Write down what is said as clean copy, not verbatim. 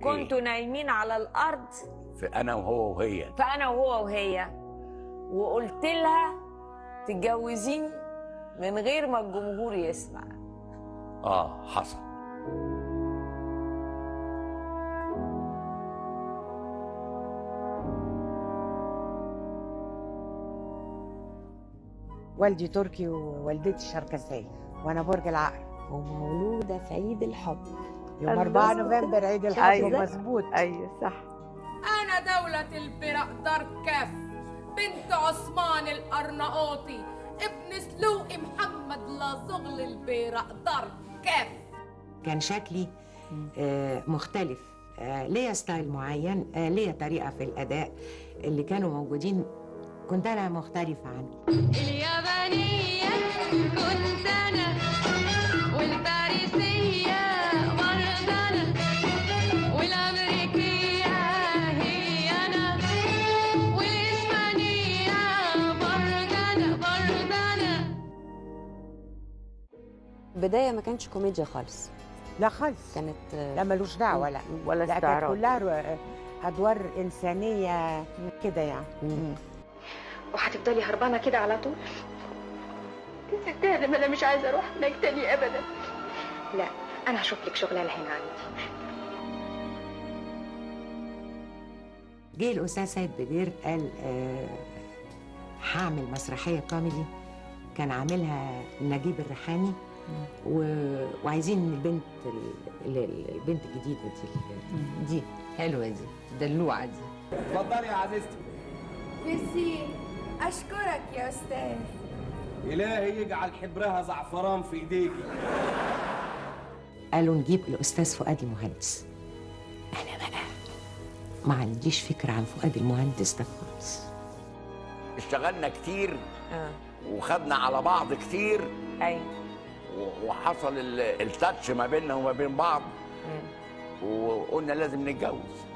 كنتوا نايمين على الارض انا وهو وهي، فانا وهو وهي، وقلت لها تتجوزيني من غير ما الجمهور يسمع. حصل. والدي تركي ووالدتي شركسية، وانا برج العقرب ومولوده في عيد الحب يوم 4 نوفمبر عيد الحب. أيوة. مظبوط. ايوه صح. أنا دولة البرقدر كاف بنت عثمان الأرناؤوطي ابن سلوقي محمد لازغل البرقدر كاف. كان شكلي مختلف، ليا ستايل معين، ليا طريقة في الأداء. اللي كانوا موجودين كنت أنا مختلفة عنهم. اليابانية كنت أنا، والباريسية برضه أنا، والأمريكية هي أنا، والإسبانية برضه أنا. البدايه ما كانتش كوميديا خالص. لا خالص، كانت لا ملوش دعوة. لا ولا كانت استعراض. كلها أدوار إنسانية كده يعني. وهتفضلي هربانه كده على طول؟ تستاهلي، ما انا مش عايزه اروح هناك تاني ابدا. لا، انا هشوف لك شغلانه هنا عندي. جه الأستاذ سيد بدير قال هعمل مسرحية كوميدي، كان عاملها نجيب الريحاني، وعايزين البنت الجديدة دي حلوة، دي دلوعة دي. اتفضلي يا عزيزتي. ميرسي، أشكرك يا أستاذ. إلهي يجعل حبرها زعفران في إيديكي. قالوا نجيب الأستاذ فؤاد المهندس. أنا بقى ما عنديش فكرة عن فؤاد المهندس ده خالص. اشتغلنا كتير وخدنا على بعض كتير. ايوه. وحصل التاتش ما بيننا وما بين بعض، وقلنا لازم نتجوز.